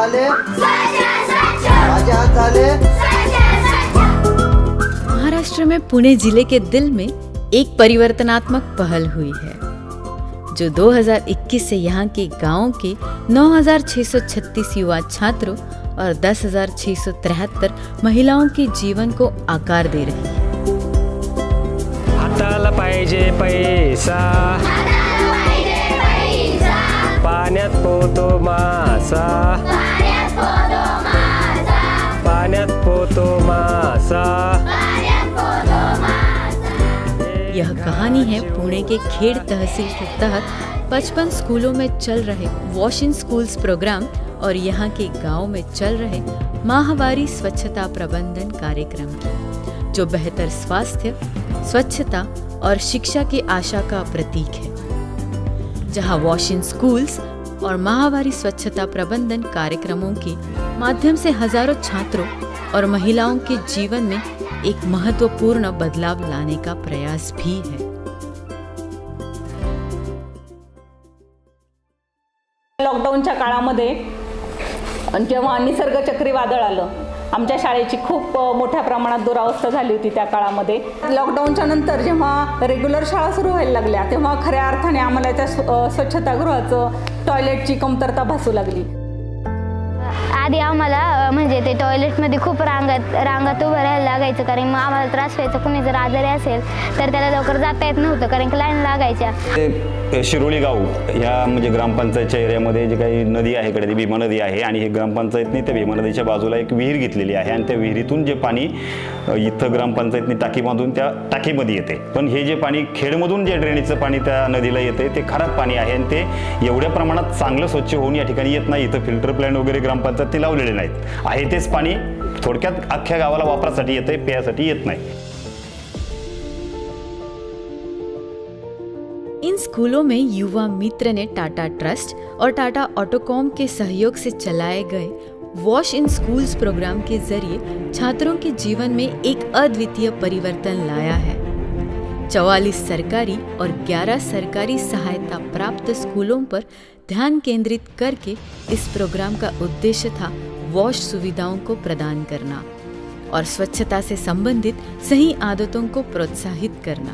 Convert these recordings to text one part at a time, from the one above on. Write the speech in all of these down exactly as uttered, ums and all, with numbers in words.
झाले माझे हात झाले। महाराष्ट्र में पुणे जिले के दिल में एक परिवर्तनात्मक पहल हुई है जो दो हज़ार इक्कीस से यहाँ के गाँव के नौ हज़ार छह सौ छत्तीस युवा छात्रों और दस हज़ार छह सौ तिहत्तर महिलाओं के जीवन को आकार दे रही है। हाताला पाहिजे पैसा, पाण्यात पोतो मासा, पाण्यात पोतो मासा। यह कहानी है पुणे के खेड़ तहसील के तहत पचपन स्कूलों में चल रहे वॉश इन स्कूल्स प्रोग्राम और यहाँ के गांव में चल रहे माहवारी स्वच्छता प्रबंधन कार्यक्रम की, जो बेहतर स्वास्थ्य, स्वच्छता और शिक्षा की आशा का प्रतीक है। जहां वॉश इन स्कूल्स और माहवारी स्वच्छता प्रबंधन कार्यक्रमों के माध्यम से हजारों छात्रों और महिलाओं के जीवन में एक महत्वपूर्ण बदलाव लाने का प्रयास भी है। लॉकडाऊनच्या काळामध्ये जेव्हा निसर्ग चक्रीवादळ आलं, आमच्या शाळेची खूप मोठ्या प्रमाणात दुरावस्था झाली होती त्या काळामध्ये। लॉकडाऊनच्या नंतर जेव्हा रेग्युलर शाळा सुरू व्हायला लागल्या तेव्हा खऱ्या अर्थाने आम्हाला त्या स्वच्छतागृहाचं टॉयलेटची कमतरता भासू लागली। आधी आम्हाला म्हणजे ते टॉयलेटमध्ये खूप रांगात रांगात उभं राहायला लागायचं, कारण मग आम्हाला त्रास व्हायचा। कुणी जर आजारी असेल तर त्याला लवकर जाता येत नव्हतं, कारण की लाईन लागायच्या। शिरोळी गाव या म्हणजे ग्रामपंचायतच्या एरियामध्ये जी काही नदी आहे इकडे ती भीमा नदी आहे आणि हे ग्रामपंचायतने त्या भीमा नदीच्या बाजूला एक विहीर घेतलेली आहे आणि त्या विहिरीतून जे पाणी इथं ग्रामपंचायतने टाकी बांधून त्या टाकीमध्ये येते। पण हे जे पाणी खेडमधून जे ड्रेनेजचं पाणी त्या नदीला येते ते खराब पाणी आहे आणि ते एवढ्या प्रमाणात चांगलं स्वच्छ होऊन या ठिकाणी येत नाही। इथं फिल्टर प्लॅन वगैरे ग्रामपंचायतने लावलेले नाहीत, आहे तेच पाणी थोडक्यात अख्ख्या गावाला वापरासाठी येते, पेयासाठी येत नाही। इन स्कूलों में युवा मित्र ने टाटा ट्रस्ट और टाटा ऑटोकॉम के सहयोग से चलाए गए वॉश इन स्कूल्स प्रोग्राम के जरिए छात्रों के जीवन में एक अद्वितीय परिवर्तन लाया है। चौवालीस सरकारी और ग्यारह सरकारी सहायता प्राप्त स्कूलों पर ध्यान केंद्रित करके इस प्रोग्राम का उद्देश्य था वॉश सुविधाओं को प्रदान करना और स्वच्छता से संबंधित सही आदतों को प्रोत्साहित करना।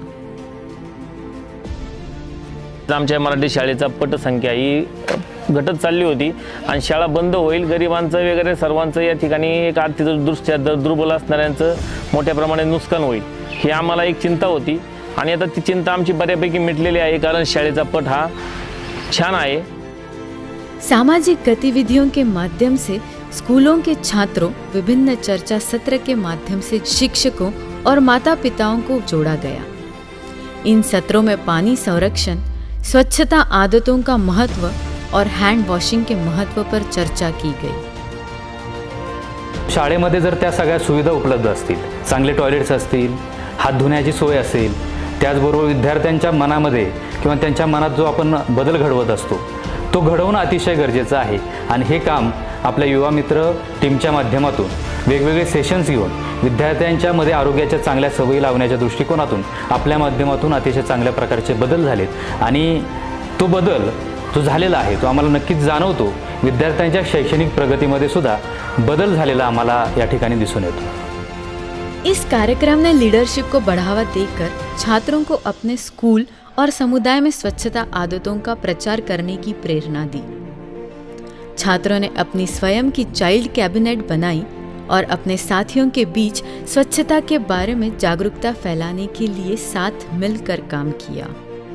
आमच्या मराठी शाळेचा पटसंख्या ही घटत चालली होती आणि शाळा बंद होईल, गरिबांचं वगैरे सर्वांचं या ठिकाणी एक आर्थिकदृष्ट्या दुर्बल असणाऱ्यांचं मोठ्या प्रमाणात नुकसान होईल ही आम्हाला एक चिंता होती आणि आता ती चिंता आमची बऱ्यापैकी मिटलेली आहे, कारण शाळेचा पट हा छान आहे। सामाजिक गतिविधियों के माध्यम से स्कूलों के छात्रों, विभिन्न चर्चा सत्र के माध्यम से शिक्षकों और माता पिताओं को जोड़ा गया। इन सत्रों में पानी संरक्षण, स्वच्छता आदतों का महत्व और हैंड वॉशिंग के महत्व पर चर्चा की गई। शाळेमध्ये जर त्या सगळ्या सुविधा उपलब्ध असतील, चांगले टॉयलेट्स असतील, हात धुण्याची सोय असेल, त्याचबरोबर विद्यार्थ्यांच्या मनामध्ये किंवा त्यांच्या मनात जो आपण बदल घडवत असतो तो घडवणं अतिशय गरजेचं आहे आणि हे काम आपल्या युवा मित्र टीमच्या माध्यमातून वेगवेगळे सेशन्स घेऊन विद्यार्थ्यांच्या मध्ये आरोग्याच्या चांगल्या सवयी लावण्याच्या दृष्टिकोनातून आपल्या माध्यमातून अतिशय चांगल्या प्रकारचे बदल झालेत आणि तो बदल जो झालेला आहे तो आम्हाला नक्कीच जाणवतो। विद्यार्थ्यांच्या शैक्षणिक प्रगतीमध्ये सुद्धा बदल झालेला आम्हाला या ठिकाणी दिसून येतो। इस कार्यक्रम ने लीडरशिप को बढ़ावा देकर छात्रों को अपने स्कूल और समुदाय में स्वच्छता आदतों का प्रचार करने की प्रेरणा दी। छात्रों ने अपनी स्वयं की चाइल्ड कैबिनेट बनाई और अपने साथियों के बीच स्वच्छता के बारे में जागरूकता फैलाने के लिए साथ मिलकर काम किया।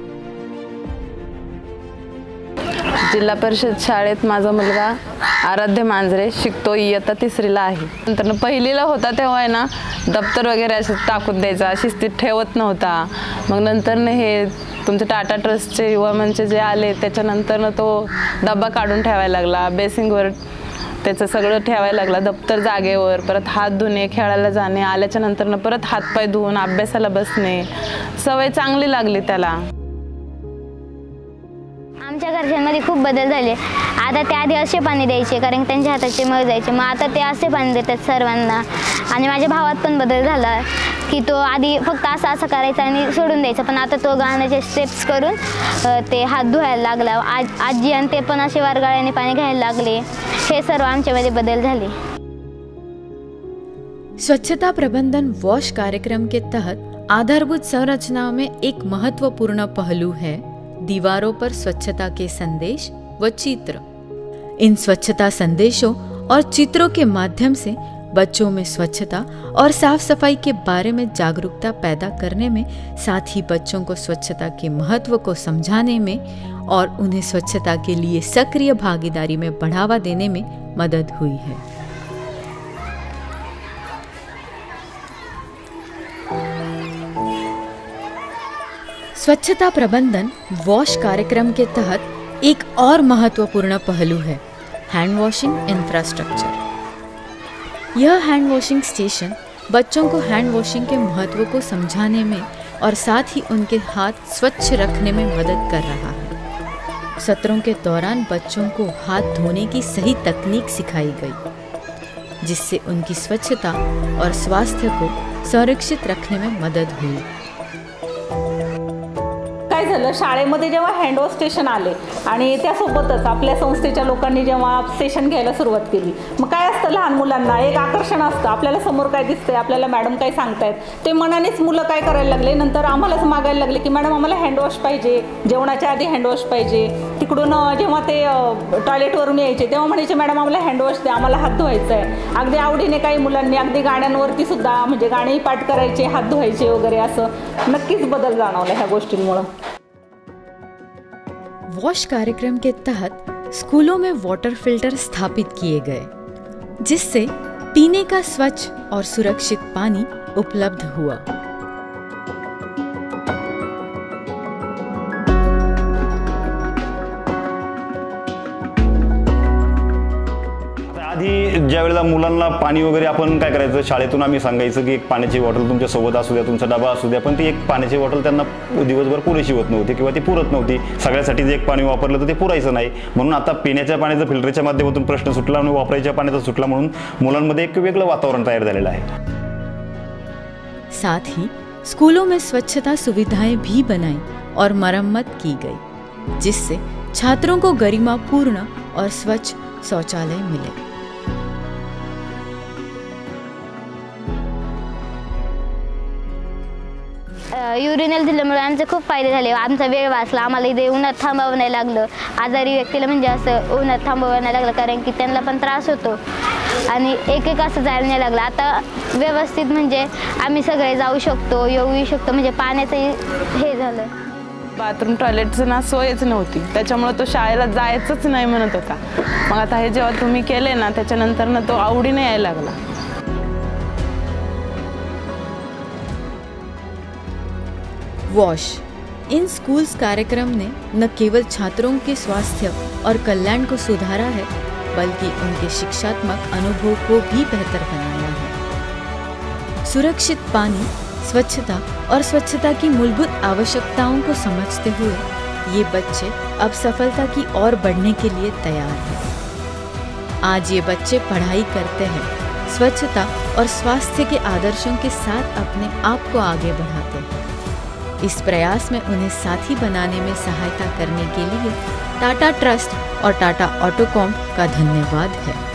जिल्हा परिषद शाळेत माझा मुलगा आराध्य मांजरे शिकतो, इयत्ता तिसरीला आहे। नंतर पहिलीला होता तेव्हा आहे ना दप्तर वगैरे असं टाकून द्यायचा, शिस्तीत ठेवत नव्हता। मग नंतर हे तुमचे टाटा ट्रस्टचे युवा मंच जे आले त्याच्यानंतर तो डब्बा काढून ठेवायला लागला, बेसिंगवर त्याचं सगळं ठेवायला लागला, दप्तर जागेवर, परत हात धुणे, खेळायला जाणे, आल्याच्या नंतर परत हातपाय धुवून अभ्यासाला बसणे, सवय चांगली लागली त्याला। आमच्या घरच्यांमध्ये खूप बदल झाले. आता ते आधी असे पाणी द्यायचे कारण त्यांच्या हाताचे मळ जायचे, मग आता ते असे पाणी देतात सर्वांना. आणि माझ्या भावात पण बदल झाला की तो आधी फक्त असं असं करायचा आणि सोडून द्यायचा, पण आता तो गाण्याचे स्टेप्स करून ते हात धुवायला लागला. आज आजी आणि ते पण असे वारगाळ्याने पाणी घ्यायला लागले. हे सर्व आमच्यामध्ये बदल झाले. स्वच्छता प्रबंधन वॉश कार्यक्रम के तहत आधारभूत संरचनाओं में एक महत्वपूर्ण पहलू है दीवारों पर स्वच्छता के संदेश व चित्र. इन स्वच्छता संदेशों और चित्रों के माध्यम से बच्चों में स्वच्छता और साफ सफाई के बारे में जागरूकता पैदा करने में, साथ ही बच्चों को स्वच्छता के महत्व को समझाने में और उन्हें स्वच्छता के लिए सक्रिय भागीदारी में बढ़ावा देने में मदद हुई है. स्वच्छता प्रबंधन वॉश कार्यक्रम के तहत एक और महत्वपूर्ण पहलू है हैंड वॉशिंग इंफ्रास्ट्रक्चर. यह हैंड वॉशिंग स्टेशन बच्चों को हैंड वॉशिंग के महत्व को समझाने में और साथ ही उनके हाथ स्वच्छ रखने में मदद कर रहा है. सत्रों के दौरान बच्चों को हाथ धोने की सही तकनीक सिखाई गई, जिससे उनकी स्वच्छता और स्वास्थ्य को संरक्षित रखने में मदद हुई. काय झालं, शाळेमध्ये जेव्हा हँडवॉश स्टेशन आले आणि त्यासोबतच आपल्या संस्थेच्या लोकांनी जेव्हा स्टेशन घ्यायला सुरुवात केली, मग काय असतं, लहान मुलांना एक आकर्षण असतं. आपल्याला समोर काय दिसतंय, आपल्याला मॅडम काय सांगतायत, ते मनानेच मुलं काय करायला लागले, नंतर आम्हालाच मागायला लागले की मॅडम आम्हाला हँडवॉश पाहिजे, जेवणाच्या आधी हँडवॉश पाहिजे. तिकडून जेव्हा ते टॉयलेटवरून यायचे तेव्हा म्हणायचे मॅडम आम्हाला हँडवॉश द्या, आम्हाला हात धुवायचा आहे. अगदी आवडीने काही मुलांनी अगदी गाण्यांवरती सुद्धा म्हणजे गाणी पाठ करायचे, हात धुवायचे वगैरे. असं नक्कीच बदल जाणवला ह्या गोष्टींमुळे. वॉश कार्यक्रम के तहत स्कूलों में वाटर फिल्टर स्थापित किए गए, जिससे पीने का स्वच्छ और सुरक्षित पानी उपलब्ध हुआ. आधी ज्या वेळेला मुलांना पाणी वगैरे आपण काय करायचं, शाळेतून आम्ही सांगायचं की एक पाण्याची बॉटल तुमच्या सोबत असू द्या, तुमचा डबा असू द्या, पण ती एक पाण्याची बॉटल त्यांना दिवसभर पुरेशी होत नव्हती किंवा ती पुरत नव्हती. सगळ्यासाठी जे एक पाणी वापरलं तर ते पुरायचं नाही. म्हणून आता पिण्याच्या पाण्याचा फिल्टरच्या माध्यमातून प्रश्न सुटला आणि वापरायच्या पाण्याचा सुटला, म्हणून मुलांमध्ये एक वेगळं वातावरण तयार झालेलं आहे. साथ ही स्कूलों में स्वच्छता सुविधाएं भी बनाई और मरम्मत की गई, जिससे छात्रों को गरिमापूर्ण और स्वच्छ शौचालय मिले. युरिनल दिल्यामुळे आमचे खूप फायदे झाले. आमचा वेळ वाचला, आम्हाला इथे उन्हात थांबावं नाही लागलं. आजारी व्यक्तीला म्हणजे असं उन्हात थांबावं नाही लागलं, कारण की त्यांना पण त्रास होतो आणि एक एक असं जायला नाही लागलं. आता व्यवस्थित म्हणजे आम्ही सगळे जाऊ शकतो, येऊ शकतो, म्हणजे पाण्याचं हे झालं. बाथरूम टॉयलेटचं ना सोयच नव्हती, त्याच्यामुळे तो शाळेला जायचंच नाही म्हणत होता. मग आता हे जेव्हा तुम्ही केले ना, त्याच्यानंतर ना तो आवडीने यायला लागला. वॉश इन स्कूल्स कार्यक्रम ने न केवल छात्रों के स्वास्थ्य और कल्याण को सुधारा है, बल्कि उनके शिक्षात्मक अनुभव को भी बेहतर बनाया है. सुरक्षित पानी, स्वच्छता और स्वच्छता की मूलभूत आवश्यकताओं को समझते हुए ये बच्चे अब सफलता की ओर बढ़ने के लिए तैयार हैं. आज ये बच्चे पढ़ाई करते हैं, स्वच्छता और स्वास्थ्य के आदर्शों के साथ अपने आप को आगे बढ़ाते हैं. इस प्रयास में उन्हें साथी बनाने में सहायता करने के लिए टाटा ट्रस्ट और टाटा ऑटोकॉम का धन्यवाद है.